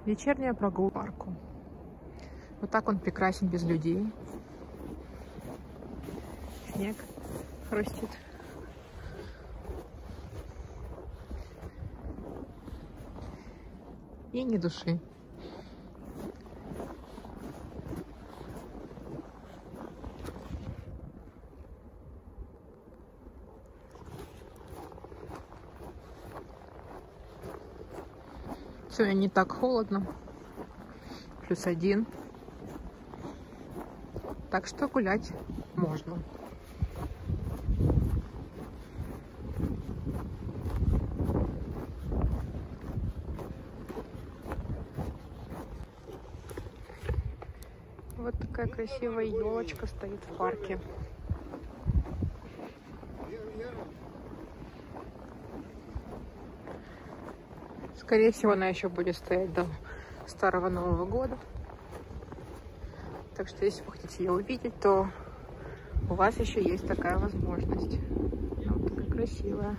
Вечерняя прогулка по парку. Вот так он прекрасен без людей. Снег хрустит. И ни души. Сегодня не так холодно. +1. Так что гулять можно. Вот такая красивая елочка стоит в парке. Скорее всего, она еще будет стоять до Старого Нового года. Так что, если вы хотите ее увидеть, то у вас еще есть такая возможность. Вот такая красивая.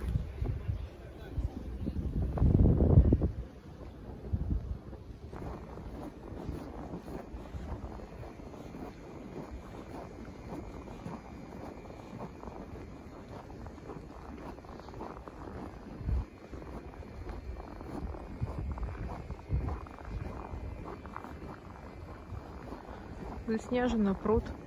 Заснеженный пруд.